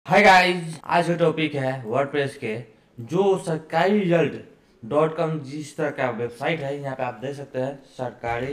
Hi guys, आज का topic है वर्डप्रेस के जो सरकारी रिजल्ट डॉट कॉम जिस तरह का वेबसाइट है। यहाँ पे आप देख सकते हैं सरकारी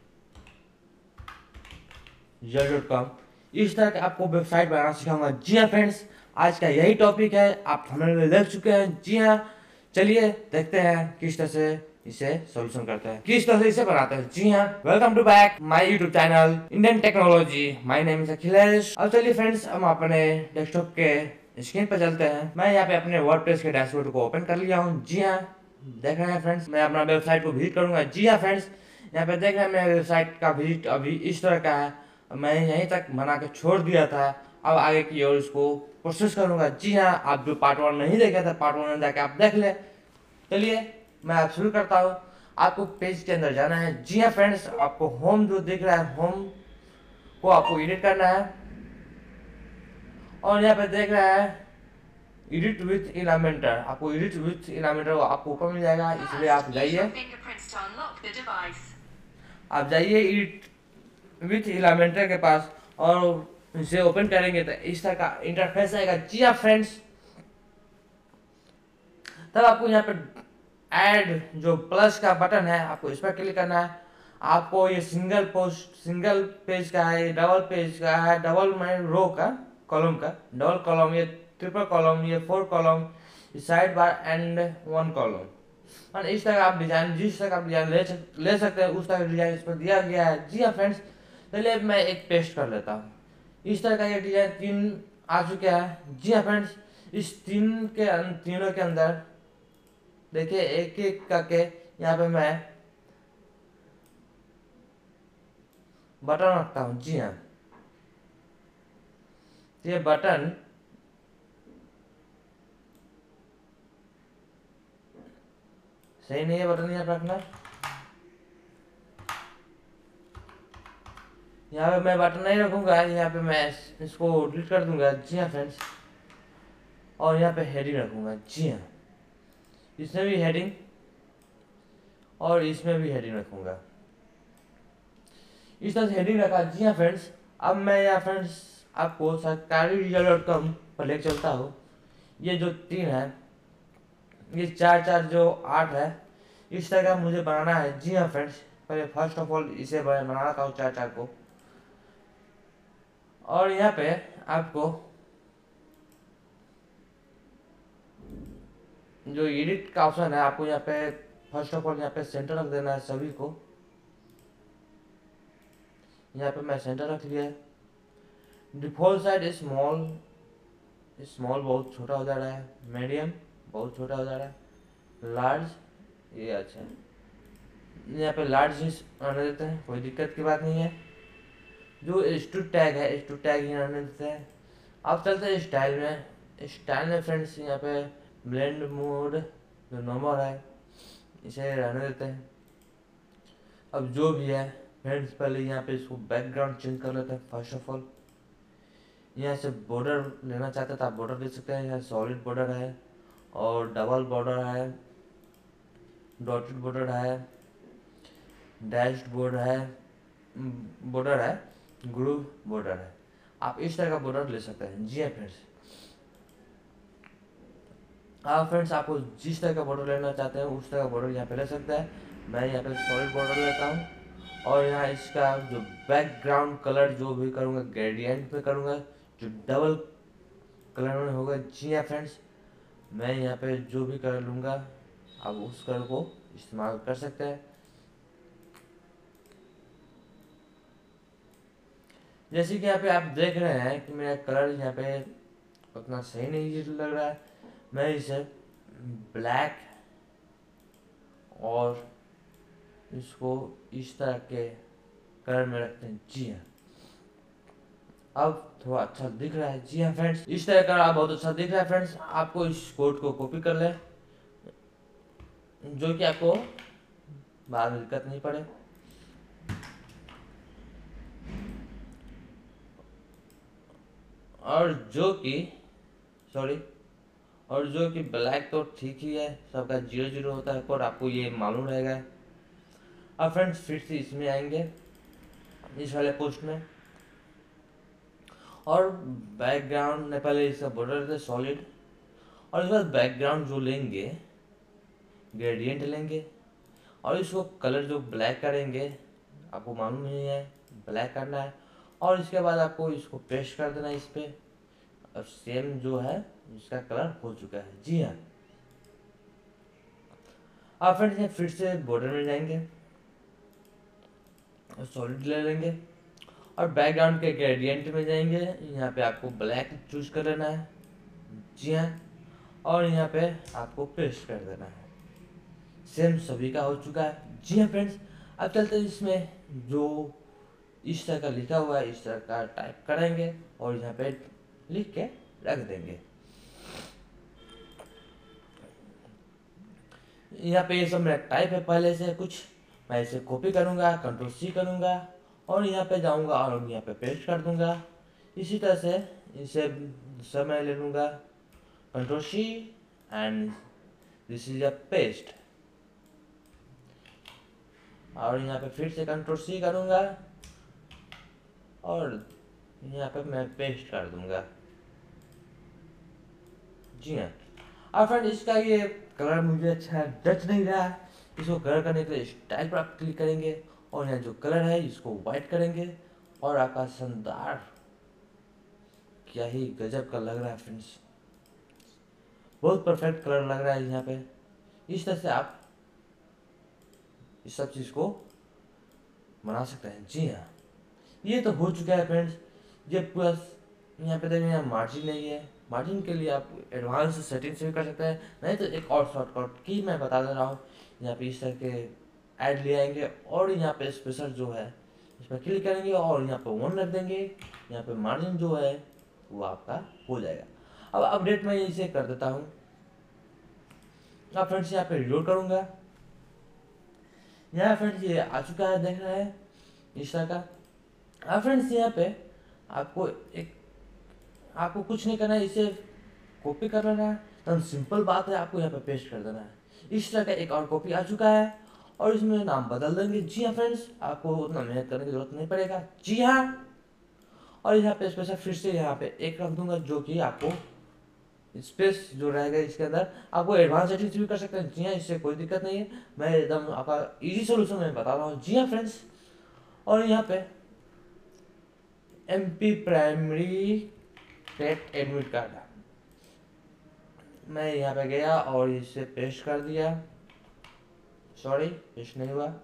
रिजल्ट डॉट कॉम। इस तरह का आपको वेबसाइट बनाना सिखाऊंगा। जी हाँ फ्रेंड्स, आज का यही टॉपिक है। आप हमें देख चुके हैं। जी हाँ, चलिए देखते हैं किस तरह से इसे सॉल्यूशन करते हैं, किस तरह से इसे बनाते हैं। जी हाँ, welcome to back my YouTube channel Indian technology. My name is Akhilesh. अब चलिए फ्रेंड्स, हम अपने डेस्कटॉप के स्क्रीन पर चलते हैं। मैं यहाँ पे अपने वर्डप्रेस के डैशबोर्ड को ओपन कर लिया हूँ। जी हाँ, देख रहे हैं फ्रेंड्स, मैं अपना वेबसाइट को विजिट करूंगा। जी हाँ फ्रेंड्स, यहाँ पे देख रहे हैं मेरा वेबसाइट का विजिट अभी इस तरह का है। मैं यहीं तक बना के छोड़ दिया था। अब आगे की ओर इसको प्रोसेस करूंगा। जी हाँ, आप जो पार्ट 1 नहीं देखे थे, पार्ट 1 में जाके आप देख ले। चलिए मैं आप शुरू करता हूँ। आपको पेज के अंदर जाना है। जी हाँ फ्रेंड्स, आपको होम जो दिख रहा है, होम को आपको एडिट करना है। और यहाँ पे देख रहा है एडिट विथ इलामेंटर। आपको एडिट विथ इलामेंटर आपको ऊपर मिल जाएगा, इसलिए आप जाइए, एडिट विथ इलामेंटर के पास और इसे ओपन करेंगे तो इस तरह का इंटरफेस आएगा। जी हाँ फ्रेंड्स, तब आपको यहाँ पे ऐड जो प्लस का बटन है, आपको इस पर क्लिक करना है। आपको ये सिंगल पोस्ट, सिंगल पेज का है, डबल पेज का है, डबल में रो का, कॉलम का, डबल कॉलम, ये ट्रिपल कॉलम, ये 4 column, side bar and 1 column. और इस तरह आप डिजाइन, जिस तरह का आप डिजाइन ले सकते हैं उस तरह का डिजाइन इस पर दिया गया है। जी हाँ फ्रेंड्स, चलिए मैं एक पेस्ट कर लेता हूँ। इस तरह का ये डिजाइन 3 आ चुके हैं। जी हाँ फ्रेंड्स, इस तीनों के अंदर देखिए एक एक करके यहाँ पे मैं बटन रखता हूँ। जी हाँ, ये बटन सही नहीं है, बटन यहाँ पे रखना। यहाँ पे मैं बटन नहीं रखूंगा, यहाँ पे मैं इसको डिलीट कर दूंगा। जी हाँ फ्रेंड्स, और यहाँ पे हेडिंग रखूंगा। जी हाँ, इसमें भी हेडिंग और इसमें भी हेडिंग रखूंगा। इस तरह से हेडिंग रखा। जी हाँ फ्रेंड्स, अब मैं यहाँ फ्रेंड्स आपको सरकारी रिजल्ट डॉट कॉम पर लेकर चलता हूँ। ये जो 3 है, ये 4 जो 8 है, इस तरह का मुझे बनाना है। जी हाँ फ्रेंड्स, पहले फर्स्ट ऑफ ऑल इसे बनाना था 4 को। और यहाँ पे आपको जो एडिट का ऑप्शन है, आपको यहाँ पे फर्स्ट ऑफ ऑल यहाँ पे सेंटर रख देना है सभी को। यहाँ पे मैं सेंटर रख लिया है। डिफॉल्ट साइज स्मॉल, स्मॉल बहुत छोटा हो जा रहा है, मीडियम बहुत छोटा हो जा रहा है, लार्ज ये अच्छा है, यहाँ पे लार्ज ही आने देते हैं, कोई दिक्कत की बात नहीं है। जो स्टू टैग है, स्टू टैग ही आने देते हैं। अब चलते हैं स्टाइल में। स्टाइल में फ्रेंड्स यहाँ पे ब्लेंड मोड जो नॉर्मल है इसे रहने देते हैं। अब जो भी है फ्रेंड्स, पहले यहाँ पे इसको बैकग्राउंड चेंज कर लेते हैं। फर्स्ट ऑफ ऑल यहाँ से बॉर्डर लेना चाहते हैं तो आप बॉर्डर दे सकते हैं। यहाँ सॉलिड बॉर्डर है और डबल बॉर्डर है, डॉटेड बॉर्डर है, डैश्ड बॉर्डर है, ग्रूव बॉर्डर है। आप इस तरह का बॉर्डर ले सकते हैं। जी हाँ फ्रेंड्स, हाँ फ्रेंड्स, आपको जिस तरह का बॉर्डर लेना चाहते हैं उस तरह का बॉर्डर यहाँ पे ले सकते हैं। मैं यहाँ पे सॉलिड बॉर्डर लेता हूँ और यहाँ इसका जो बैकग्राउंड कलर जो भी करूँगा ग्रेडियंट में करूँगा, जो डबल कलर में होगा। जी हाँ फ्रेंड्स, मैं यहाँ पे जो भी कलर लूँगा आप उस कलर को इस्तेमाल कर सकते हैं। जैसे कि यहाँ पे आप देख रहे हैं कि मेरा कलर यहाँ पे उतना सही नहीं लग रहा है। मैं इसे ब्लैक और इसको इस तरह के कलर में रखते हैं। जी हाँ, अब थोड़ा अच्छा दिख रहा है। जी हाँ फ्रेंड्स, इस तरह का बहुत अच्छा दिख रहा है। फ्रेंड्स, आपको इस कोड को कॉपी कर लें, जो कि आपको बाद में दिक्कत नहीं पड़े। और जो कि सॉरी, और जो कि ब्लैक तो ठीक ही है, सबका 0 0 होता है कोड, आपको ये मालूम रहेगा। अब फ्रेंड्स फिर से इसमें आएंगे, इस वाले पोस्ट में, और बैकग्राउंड ने पहले इसका बॉर्डर दे सॉलिड, और इसके बाद बैकग्राउंड जो लेंगे ग्रेडियंट लेंगे, और इसको कलर जो ब्लैक करेंगे, आपको मालूम नहीं है ब्लैक करना है, और इसके बाद आपको इसको पेस्ट कर देना है इस पे। अब सेम जो है इसका कलर हो चुका है। जी हाँ, आप फ्रेंड्स फिर से बॉर्डर में जाएंगे और सॉलिड ले लेंगे, और बैकग्राउंड के ग्रेडियंट में जाएंगे, यहाँ पे आपको ब्लैक चूज कर लेना है। जी हाँ, और यहाँ पे आपको पेस्ट कर देना है। सेम सभी का हो चुका है। जी हाँ फ्रेंड्स, अब चलते हैं इसमें जो इस तरह का लिखा हुआ है इस तरह का टाइप करेंगे और यहाँ पे लिख के रख देंगे। यहाँ पे ये सब मेरा टाइप है पहले से कुछ, मैं इसे कॉपी करूँगा, Ctrl+C करूँगा और यहाँ पे जाऊँगा और यहाँ पे पेस्ट कर दूँगा। इसी तरह से इसे सब मैं ले लूँगा, Ctrl+C and this is a paste, और यहाँ पे फिर से Ctrl+C करूँगा और यहाँ पे मैं पेस्ट कर दूँगा। जी हाँ, और फ्रेंड इसका ये कलर मुझे अच्छा जच नहीं रहा है, इसको कलर करने के लिए स्टाइल पर आप क्लिक करेंगे और यहाँ जो कलर है इसको वाइट करेंगे और आपका शानदार, क्या ही गजब का लग रहा है फ्रेंड्स, बहुत परफेक्ट कलर लग रहा है यहाँ पे। इस तरह से आप इस सब चीज़ को बना सकते हैं। जी हाँ, ये तो हो चुका है फ्रेंड्स। ये प्लस यहाँ पे देखिए यहाँ मार्जिन नहीं है, मार्जिन के लिए आप एडवांस सेटिंग से भी कर सकते हैं, नहीं तो एक और शॉर्टकट की मैं बता दे रहा हूँ। यहाँ पे इस तरह के ऐड ले आएंगे और यहाँ पे स्पेशल जो है इस पर क्लिक करेंगे और यहाँ पे 1 रख देंगे, यहाँ पे मार्जिन जो है वो आपका हो जाएगा। अब अपडेट मैं इसे कर देता हूँ। अब फ्रेंड्स यहाँ पे रिलोड करूँगा, यहाँ फ्रेंड्स ये आ चुका है, देख रहे हैं इस तरह का। अब फ्रेंड्स यहाँ पे आपको कुछ नहीं करना है, इसे कॉपी कर लेना है, एकदम सिंपल बात है, आपको यहाँ पे पेस्ट कर देना है। इस तरह का एक और कॉपी आ चुका है और इसमें नाम बदल देंगे। जी हाँ फ्रेंड्स, आपको उतना मेहनत करने की जरूरत नहीं पड़ेगा। जी हाँ, और यहाँ पे स्पेशल फिर से यहाँ पे एक रख दूंगा, जो कि आपको स्पेस जो रहेगा इसके अंदर आपको एडवांस सेटिंग्स भी कर सकते हैं। जी हाँ, इससे कोई दिक्कत नहीं है, मैं एकदम आपका इजी सोल्यूशन मैं बता रहा हूँ। जी हाँ फ्रेंड्स, और यहाँ पे MP primary TET admit card मैं यहाँ पे गया और इसे पेस्ट कर दिया, सॉरी पेस्ट नहीं हुआ।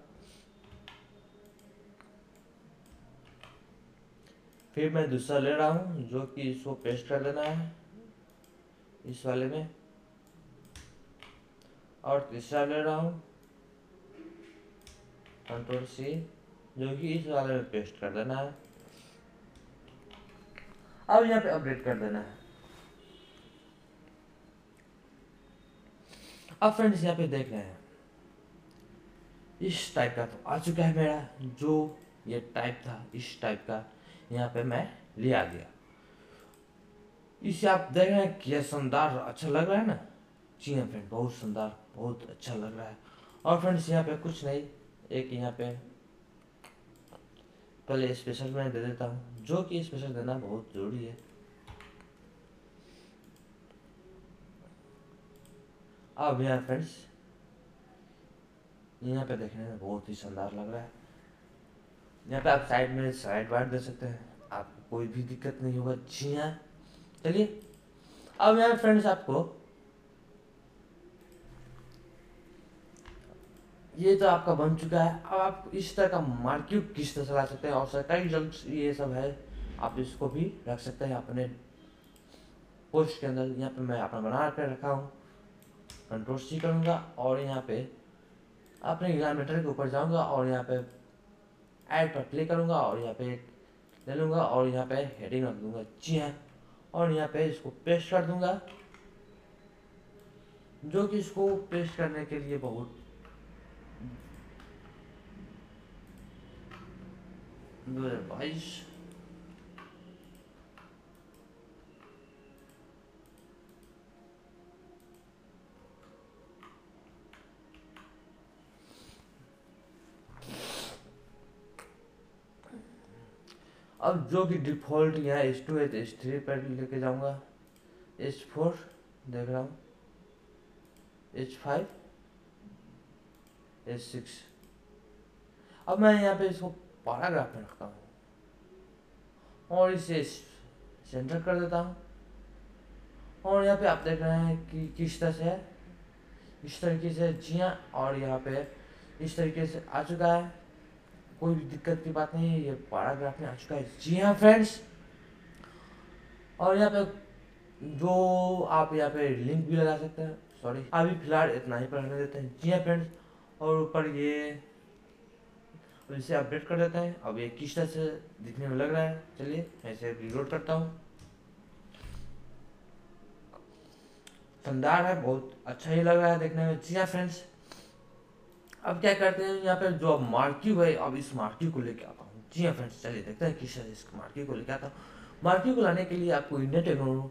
फिर मैं दूसरा ले रहा हूँ जो कि इसको पेस्ट कर देना है इस वाले में, और तीसरा ले रहा हूँ Ctrl+C जो कि इस वाले में पेस्ट कर देना है। अब यहाँ पे अपडेट कर देना है। अब फ्रेंड्स यहाँ पे देख रहे हैं इस टाइप का तो आ चुका है मेरा, जो ये टाइप था इस टाइप का यहाँ पे मैं ले आ गया। इसे आप देख रहे हैं क्या शानदार अच्छा लग रहा है ना। जी हाँ फ्रेंड, बहुत शानदार बहुत अच्छा लग रहा है। और फ्रेंड्स यहाँ पे कुछ नहीं, एक यहाँ पे पहले स्पेशल मैं दे देता हूँ, जो कि स्पेशल देना बहुत जरूरी है। अब यहाँ फ्रेंड्स यहाँ पे देखने में बहुत ही शानदार लग रहा है। यहाँ पे आप साइड में साइड बार दे सकते हैं, आपको कोई भी दिक्कत नहीं होगा। जी हाँ, चलिए अब यहाँ फ्रेंड्स आपको ये तो आपका बन चुका है। अब आप इस तरह का मार्क्यूट किस तरह चला सकते हैं, और सरकारी रिजल्ट ये सब है, आप इसको भी रख सकते हैं अपने पोस्ट के अंदर। यहाँ पे मैं अपना बना कर रखा हूँ, Ctrl+C करूँगा और यहाँ पे अपने एग्जामिनेटर के ऊपर जाऊँगा और यहाँ पे ऐड पर क्लिक करूँगा और यहाँ पे ले लूँगा और यहाँ पे हेडिंग रख दूँगा। जी हाँ, और यहाँ पे इसको पेस्ट कर दूँगा, जो कि इसको पेस्ट करने के लिए बहुत 2022 अब जो कि डिफ़ॉल्ट यहाँ H2 है तो H3 पर लेके जाऊँगा, H4 देख रहा हूँ, H5, H6। अब मैं यहाँ पे इसको पैराग्राफ में रखता हूँ और इसे सेंटर कर देता हूँ। और यहाँ पे आप देख रहे हैं कि किस तरह से है, इस तरीके से। जी हाँ, और यहाँ पे इस तरीके से आ चुका है, कोई भी दिक्कत की बात नहीं है, ये पैराग्राफ में आ चुका है। जी हाँ फ्रेंड्स, और यहाँ पे जो आप यहाँ पे लिंक भी लगा सकते हैं। सॉरी, अभी फिलहाल इतना ही पढ़ने देते हैं। जी हाँ फ्रेंड्स, और ऊपर ये इसे अपडेट कर देते हैं। अब ये किस तरह से दिखने में लग रहा है, चलिए मैं इसे रिलोड करता हूँ। शानदार है, बहुत अच्छा ही लग रहा है देखने में। जी हाँ फ्रेंड्स, अब क्या करते हैं, यहाँ पे जो मार्क्यू है, अब इस मार्क्यू को लेके आता हूँ। जी हाँ फ्रेंड्स, चलिए देखते हैं किस तरह से इस मार्क्यू को लेके आता हूँ। मार्क्यू को लाने के लिए आपको इंडियन टेक्नोलॉजी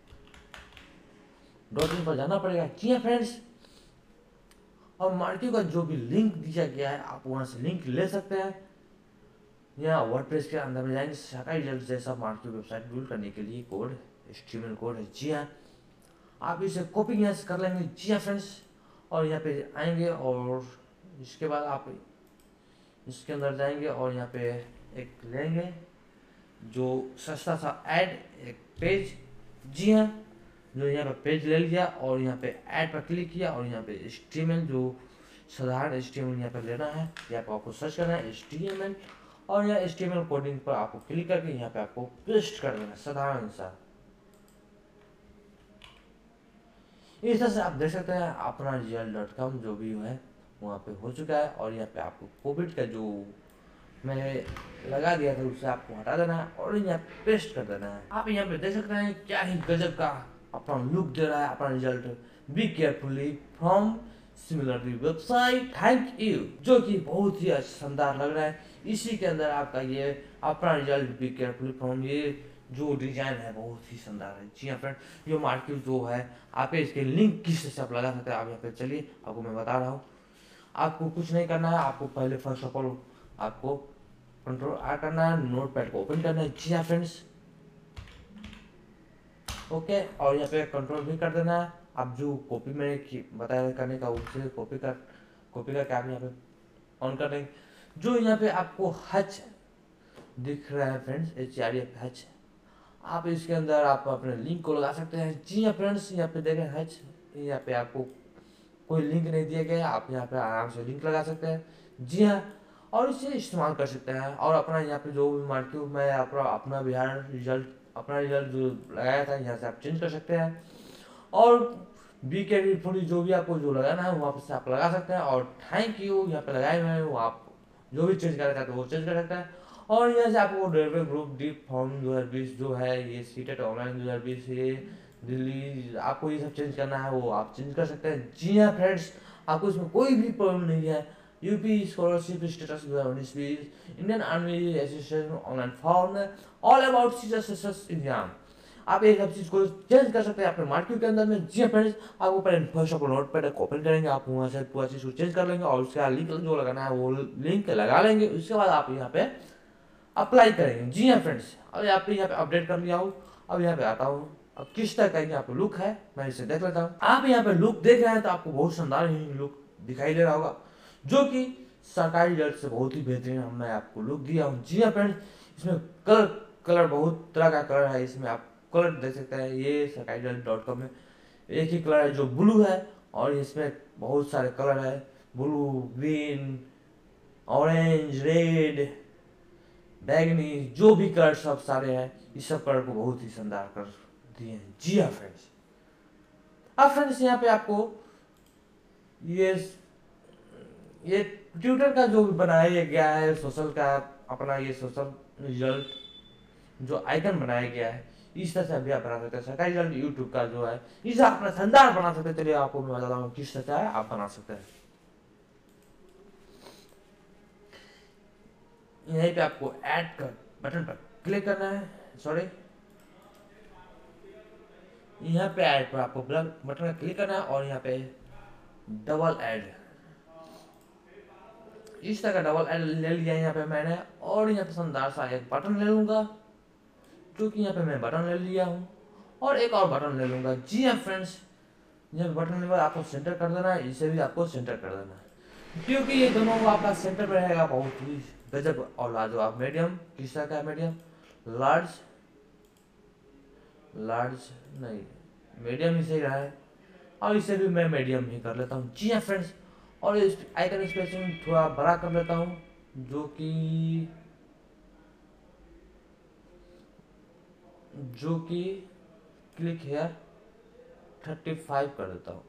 .in पर जाना पड़ेगा। जी हाँ फ्रेंड्स, और मार्क्यू का जो भी लिंक दिया गया है आप वहाँ से लिंक ले सकते हैं। यहाँ वर्डप्रेस के अंदर में जाएंगे, साकाई रिजल्ट जैसा मार्क्यू वेबसाइट बिल्ड करने के लिए कोड HTML कोड है। जी हाँ, आप इसे कॉपी यहाँ से कर लेंगे। जी हाँ फ्रेंड्स, और यहाँ पे आएंगे और इसके बाद आप इसके अंदर जाएंगे और यहाँ पे एक लेंगे जो सस्ता सा ऐड एक पेज। जी हाँ, जो यहाँ पे पेज ले लिया और यहाँ पे ऐड पर क्लिक किया और यहाँ पे HTML जो साधारण HTML यहाँ पे लेना है, यहाँ पे आपको सर्च करना है HTML और यहाँ HTML कोडिंग पर आपको क्लिक करके यहाँ पे आपको पेस्ट कर देना है साधारण सा। इस तरह से आप देख सकते हैं अपना gl.com जो भी है वहाँ पे हो चुका है। और यहाँ पे आपको कोविड का जो मैंने लगा दिया था उसे आपको हटा देना है और यहाँ पेस्ट कर देना है। आप यहाँ पे देख सकते हैं क्या ही गजब का अपना लुक दे रहा है अपना result. Be carefully from similarly website, thank you, जो कि बहुत ही शानदार लग रहा है। इसी के अंदर आपका ये अपना रिजल्ट बी केयरफुली फ्रॉम, ये जो डिजाइन है बहुत ही शानदार है। जी हाँ फ्रेंड, ये मार्क्यू जो है आप इसके लिंक किस से आप लगा सकते हैं। आप यहाँ पे चलिए आपको मैं बता रहा हूँ। आपको कुछ नहीं करना है, आपको पहले फर्स्ट ऑफ ऑल आपको Ctrl+R करना है, नोटपैड को ओपन करना है। जी हाँ फ्रेंड्स, ओके, और यहाँ पे कंट्रोल भी कर देना है। आप जो कॉपी मैंने बताया करने का उसे कॉपी करके आप यहाँ पे ऑन कर देंगे। जो यहाँ पे आपको हच दिख रहा है फ्रेंड्स, HRF हच, आप इसके अंदर आप अपने लिंक को लगा सकते हैं। जी हाँ फ्रेंड्स, यहाँ पे देखें हच, यहाँ पे आपको कोई लिंक नहीं दिया गया, आप यहाँ पे आराम से लिंक लगा सकते हैं। जी हाँ, और इसे इस्तेमाल कर सकते हैं। और अपना यहाँ पे जो भी मार्क्यू में अपना बिहार रिजल्ट अपना रिजल्ट जो लगाया था यहाँ से आप चेंज कर सकते हैं। और बी के थोड़ी जो भी आपको जो लगाना है वहाँ से आप लगा सकते हैं। और थैंक यू यहाँ पे लगाए हुए हैं, वो आप जो भी चेंज करना चाहते हैं वो चेंज कर सकते हैं। और यहाँ से आपको रेलवे ग्रुप डी फॉर्म 2020 जो है, ये सीटेट ऑनलाइन 2020, ये दिल्ली, आपको ये सब चेंज करना है वो आप चेंज कर सकते हैं। जी हाँ फ्रेंड्स, आपको इसमें कोई भी प्रॉब्लम नहीं है। UP scholarship status 2019-20, Indian army association online form, all about सीजर्स एग्जाम, आप ये सब चीज़ को चेंज कर सकते हैं अपने मार्क्यू के अंदर में। जी हाँ फ्रेंड्स, आपको पहले first of all notepad open करेंगे, आप वहाँ से पूरा चीज़ को चेंज कर लेंगे और उसके बाद लिंक जो लगाना है वो लिंक लगा लेंगे। उसके बाद आप यहाँ पे अप्लाई करेंगे। जी हाँ फ्रेंड्स, अब यहाँ पे अपडेट कर लिया हूँ। अब यहाँ पे आता हूँ, अब किस तरह का यहाँ पे लुक है मैं इसे देख लेता हूँ। आप यहाँ पे लुक देख रहे हैं तो आपको बहुत शानदार ही लुक दिखाई दे रहा होगा, जो कि सरकारी रिजल्ट से बहुत ही बेहतरीन मैं आपको लुक दिया हूँ। जी हाँ फ्रेंड्स, इसमें कलर बहुत तरह का कलर है, इसमें आप कलर देख सकते हैं। ये सरकारी रिजल्ट.com में एक ही कलर है जो ब्लू है, और इसमें बहुत सारे कलर है, ब्लू, ग्रीन, ऑरेंज, रेड, बैगनी, जो भी कलर सब सारे हैं, इस सब कलर को बहुत ही शानदार कर दिए हैं। जी हाँ फ्रेंड्स, अब फ्रेंड्स यहाँ पे आपको ये ट्विटर का जो भी बनाया गया है, सोशल का अपना ये सोशल रिजल्ट जो आइकन बनाया गया है, इस तरह से अभी आप बना सकते हैं। सरकारी रिजल्ट यूट्यूब का जो है इसे अपना शानदार बना सकते हैं। चलिए आपको मैं बताता हूँ किस तरह से आप बना सकते हैं। यहीं पे आपको ऐड कर बटन पर क्लिक करना है, सॉरी, यहाँ पे ऐड पर आपको बटन पर क्लिक करना है और यहाँ पे डबल ऐड, इस तरह का डबल एल ले लिया यहाँ पे मैंने, और यहाँ पे शानदार सा एक बटन ले लूँगा, जो कि यहाँ पे मैं बटन ले लिया हूँ, और एक और बटन ले लूँगा। जी हाँ फ्रेंड्स, यहाँ पे बटन लेकर आपको सेंटर कर देना है, इसे भी आपको सेंटर कर देना है, क्योंकि ये दोनों को आपका सेंटर पर रहेगा। बहुत ही गजब और लाजवाब। मीडियम किस तरह का है? मीडियम, लार्ज, लार्ज नहीं, मीडियम ही सही रहा है, और इसे भी मैं मीडियम ही कर लेता हूँ। जी हाँ फ्रेंड्स, और इस आइकन स्पेसिंग थोड़ा बड़ा कर लेता हूँ, जो कि क्लिक हेयर 35 कर देता हूँ।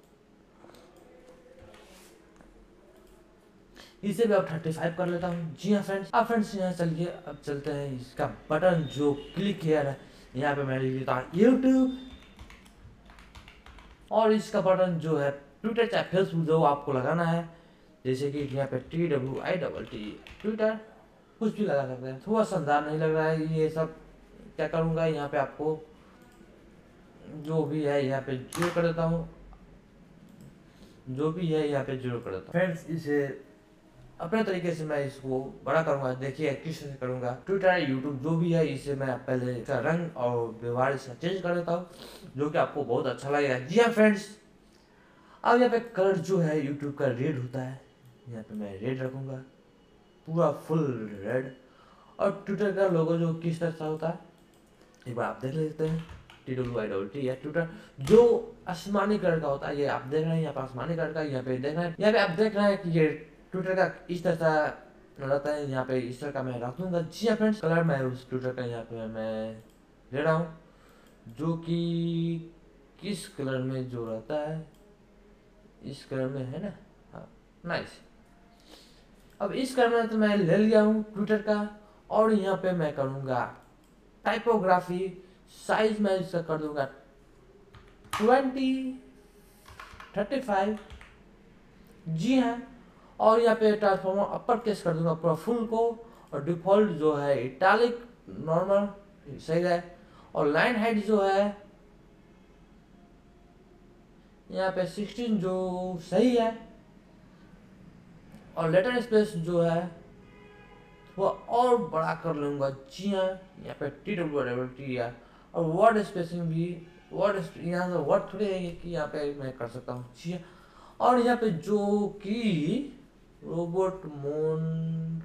इसे भी अब 35 कर लेता हूँ। जी हाँ फ्रेंड्स, अब फ्रेंड्स यहाँ चलिए अब चलते हैं इसका बटन जो क्लिक हेयर है, यहाँ पे मैं लिख देता हूँ यूट्यूब, और इसका बटन जो है ट्विटर चाहे फेसबुक जो आपको लगाना है, जैसे कि यहाँ पे TWITT ट्विटर, कुछ भी लगा सकते हैं। थोड़ा शानदार नहीं लग रहा है ये सब, क्या करूँगा यहाँ पे आपको जो भी है यहाँ पे जीरो कर देता हूँ, जो भी है यहाँ पे जीरो कर देता हूँ। फ्रेंड्स इसे अपने तरीके से मैं इसको बड़ा करूंगा, देखिए किस तरह से करूंगा। ट्विटर यूट्यूब जो भी है इसे मैं पहले इसका रंग और व्यवहार इसका चेंज कर देता हूँ, जो कि आपको बहुत अच्छा लगेगा। जी हाँ फ्रेंड्स, अब यहाँ पे कलर जो है यूट्यूब का रेड होता है, यहाँ पे मैं रेड रखूंगा, पूरा फुल रेड। और ट्विटर का लोगो जो किस तरह से होता है एक बार आप देख लेते हैं, TWITT या ट्विटर जो आसमानी कलर का होता है, ये आप देख रहे हैं यहाँ पे आसमानी कलर का, यहाँ पे देख रहे हैं, यहाँ पे आप देख रहे हैं कि ये ट्विटर का इस तरह का रहता है, यहाँ पे इस तरह का मैं रख दूंगा। जी हाँ फ्रेंड्स, कलर मैं उस ट्विटर का यहाँ पे मैं ले रहा हूँ, जो कि किस कलर में जो रहता है, इस कलर में है ना, हाँ नाइस। अब इस कलर में तो मैं ले लिया हूँ ट्विटर का, और यहाँ पे मैं करूँगा टाइपोग्राफी, साइज मैं इसका कर दूंगा 35। जी हाँ, और यहाँ पे ट्रांसफॉर्मर अपर केस कर दूंगा पूरा फुल को, और डिफॉल्ट जो है इटालिक नॉर्मल सही है, और लाइन हाइट जो है यहाँ पे 16 जो सही है, और लेटर स्पेस जो है वो और बड़ा कर लूंगा। जी हाँ, यहाँ पे TWITT है, और वर्ड स्पेसिंग भी, वर्ड यहाँ से वर्ड थोड़े है कि यहाँ पे मैं कर सकता हूँ। जी हाँ, और यहाँ पे जो कि रोबोट मोन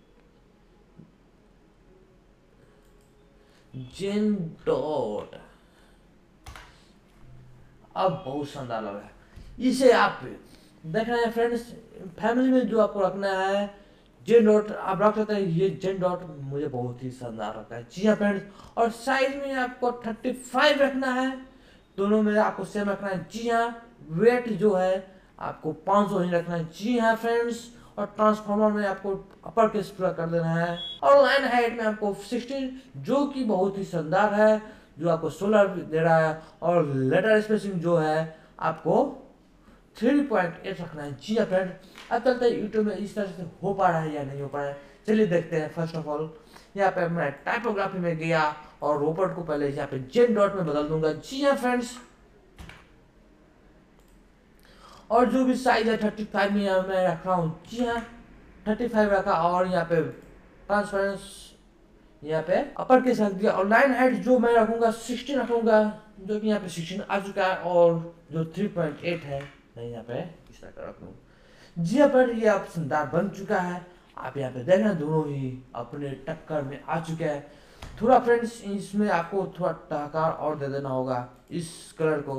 जेन डॉट, अब बहुत शानदार लग रहा है। इसे आप देख रहे हैं फ्रेंड्स, फैमिली में जो आपको रखना है जेन डॉट आप रख सकते हैं, ये जेन डॉट मुझे बहुत ही शानदार लगता है। जी हाँ फ्रेंड्स, और साइज में आपको 35 रखना है, दोनों में आपको सेम रखना है। जी हाँ, वेट जो है आपको 500 ही रखना है। जी हाँ फ्रेंड्स, और ट्रांसफॉर्मर में आपको अपर केस पूरा कर देना है, और लाइन हाइट में आपको 16 जो कि बहुत ही शानदार है, जो आपको 16 दे रहा है, और लेटर स्पेसिंग जो है आपको 3.8 रखना है। जी हाँ फ्रेंड, अब चलते हैं यूट्यूब में इस तरह से हो पा रहा है या नहीं हो पा रहा है, चलिए देखते हैं। फर्स्ट ऑफ ऑल यहाँ पे मैं टाइपोग्राफी में गया, और रोबोट को पहले यहाँ पे जेन डॉट में बदल दूंगा। जी हाँ फ्रेंड्स, और जो भी साइज है 35 में यहाँ मैं रख रहा हूँ। जी हाँ, 35 रखा, और यहाँ पे ट्रांसपेरेंस यहाँ पे अपर केस रख दिया, और लाइन हाइट जो मैं रखूंगा 16 रखूंगा, जो कि यहाँ पे 16 आ चुका है, और जो 3.8 है मैं यहाँ पे इस तरह का रख लूँ। जी हाँ पर ये अब शानदार बन चुका है, आप यहाँ पे देख रहे हैं दोनों ही अपने टक्कर में आ चुके हैं। थोड़ा फ्रेंड्स इसमें आपको थोड़ा टहकार और दे देना होगा इस कलर को,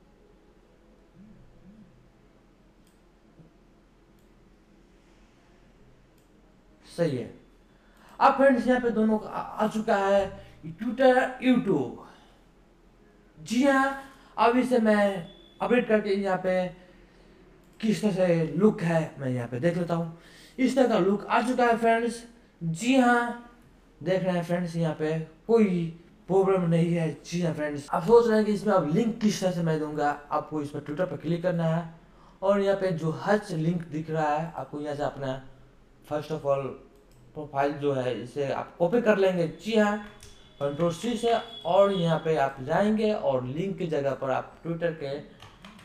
सही है। अब फ्रेंड्स यहाँ पे दोनों का आ चुका है ट्विटर यूट्यूब। जी हाँ, अब इसे मैं अपडेट करके यहाँ पे किस तरह से लुक है मैं यहाँ पे देख लेता हूँ। इस तरह का लुक आ चुका है फ्रेंड्स। जी हाँ, देख रहे हैं फ्रेंड्स यहाँ पे कोई प्रॉब्लम नहीं है। जी हाँ फ्रेंड्स, आप सोच रहे हैं कि इसमें अब लिंक किस तरह से मैं दूंगा, आपको इस पर ट्विटर पर क्लिक करना है, और यहाँ पे जो हच लिंक दिख रहा है आपको यहाँ से अपना फर्स्ट ऑफ ऑल प्रोफाइल जो है इसे आप कॉपी कर लेंगे। जी हाँ, Ctrl+C से, और यहाँ पे आप जाएंगे और लिंक की जगह पर आप ट्विटर के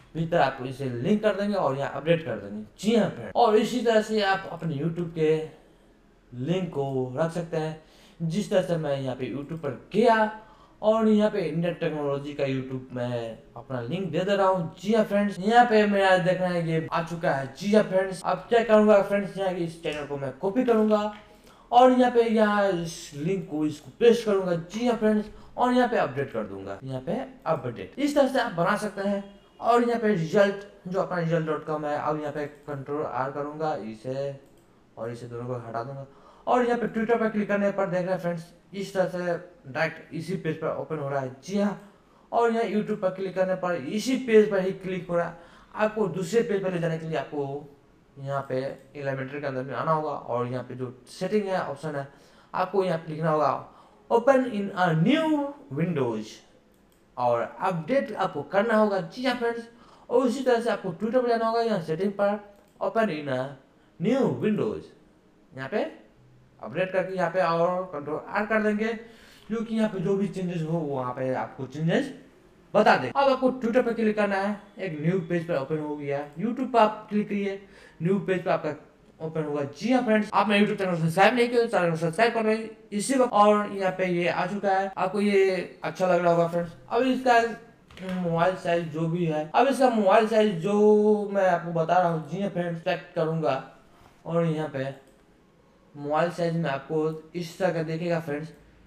भीतर आपको इसे लिंक कर देंगे और यहाँ अपडेट कर देंगे। जी हाँ फ्रेंड, और इसी तरह से आप अपने यूट्यूब के लिंक को रख सकते हैं। जिस तरह से मैं यहाँ पे यूट्यूब पर गया और यहाँ पे इंडियन टेक्नोलॉजी का यूट्यूब में अपना लिंक दे रहा हूँ। जी हाँ फ्रेंड्स, यहाँ पे मेरा देखना है ये आ चुका है। जी हाँ फ्रेंड्स, अब क्या करूँगा फ्रेंड्स, यहाँ की इस चैनल को मैं कॉपी करूँगा और यहाँ पे इस लिंक को इसको पेस्ट करूँगा। जी हाँ फ्रेंड्स, और यहाँ पे अपडेट कर दूंगा। यहाँ पे अपडेट इस तरह से आप बना सकते हैं। और यहाँ पे रिजल्ट जो अपना result.com है, अब यहाँ पे Ctrl+R करूँगा इसे और इसे दोनों को हटा दूंगा। और यहाँ पे ट्विटर पर क्लिक करने पर देख रहे हैं फ्रेंड्स, इस तरह से डायरेक्ट इसी पेज पर ओपन हो रहा है। जी हाँ, और यहाँ यूट्यूब पर क्लिक करने पर इसी पेज पर ही क्लिक हो रहा है। आपको दूसरे पेज पर ले जाने के लिए आपको यहाँ पे एलिमेंटर के अंदर में आना होगा और यहाँ पे जो सेटिंग है ऑप्शन है, आपको यहाँ पे लिखना होगा open in a new windows और अपडेट आपको करना होगा। जी हाँ फ्रेंड्स, और उसी तरह से आपको ट्विटर पर जाना होगा, यहाँ सेटिंग पर open in a new windows, यहाँ पे अपडेट करके यहाँ पे और Ctrl+R कर देंगे, क्योंकि यहाँ पे जो भी चेंजेस हो वो वहाँ पे आपको चेंजेस बता दें। अब आपको ट्विटर पर क्लिक करना है, एक न्यू पेज पर ओपन हो गया। यूट्यूब पर आप क्लिक करिए, न्यू पेज पर आपका ओपन होगा। जी हाँ फ्रेंड्स, आपने यूट्यूब चैनल सब्सक्राइब नहीं किया तो चैनल को सब्सक्राइब कर रहे इसी वक्त, और यहाँ पे ये आ चुका है। आपको ये अच्छा लग रहा होगा फ्रेंड्स। अब इसका मोबाइल साइज जो भी है, अब इसका मोबाइल साइज जो मैं आपको बता रहा हूँ। जी हाँ फ्रेंड्स, सेलेक्ट करूंगा और यहाँ पे मोबाइल साइज में आपको इस तरह का देखेगा फ्रेंड्स,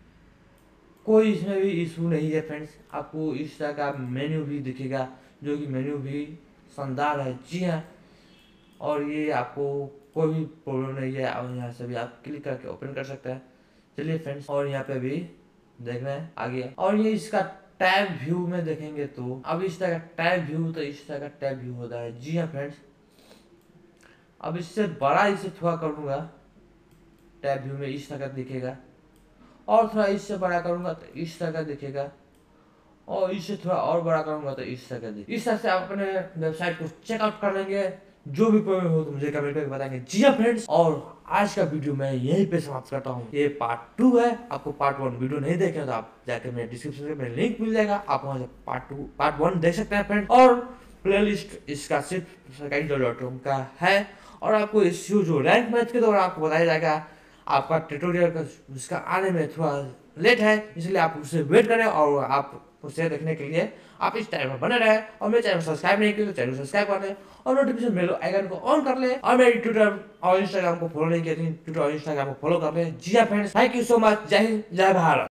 कोई इसमें भी इशू नहीं है फ्रेंड्स। आपको इस तरह का मेन्यू भी दिखेगा, जो कि मेन्यू भी शानदार है। जी हाँ, और ये आपको कोई भी प्रॉब्लम नहीं है। और यहाँ से भी आप क्लिक करके ओपन कर सकते हैं। चलिए फ्रेंड्स, और यहाँ पे भी देख रहे हैं आगे, और ये इसका टैब व्यू में देखेंगे तो अब इस तरह का टैब व्यू, तो इस तरह का टैब व्यू होता है। जी हाँ फ्रेंड्स, अब इससे बड़ा इसे थोड़ा करूँगा, टैब व्यू में इस तरह का दिखेगा, और थोड़ा इससे बड़ा करूँगा तो इस तरह का दिखेगा, और इससे थोड़ा और बड़ा करूँगा तो इस तरह का दिखेगा। इस तरह से आप अपने वेबसाइट को चेकआउट कर लेंगे। जो भी प्रॉब्लम हो तो मुझे कमेंट करके बताएंगे। जी हाँ फ्रेंड्स, और आज का वीडियो मैं यहीं पे समाप्त करता हूँ। ये पार्ट 2 है। आपको पार्ट 1 वीडियो नहीं देखे तो आप जाके मेरे डिस्क्रिप्शन में लिंक मिल जाएगा, आप वहाँ से पार्ट 1 देख सकते हैं फ्रेंड्स। और प्लेलिस्ट इसका सिर्फ सरकारी.com का है, और आपको इस जो रैंक मैच के दौरान आपको बताया जाएगा। आपका ट्यूटोरियल का उसका आने में थोड़ा लेट है, इसलिए आप उससे वेट करें, और आप उसे देखने के लिए आप इस टाइम में बने रहे। और मेरे चैनल सब्सक्राइब नहीं किया तो चैनल सब्सक्राइब कर लें, और नोटिफिकेशन बेल आइकन को ऑन कर लें, और मेरी ट्विटर और इंस्टाग्राम को फॉलो नहीं किया, ट्विटर और इंस्टाग्राम को फॉलो कर लें। जी हाँ friends, thank you so much. जय हिंद, जय भारत।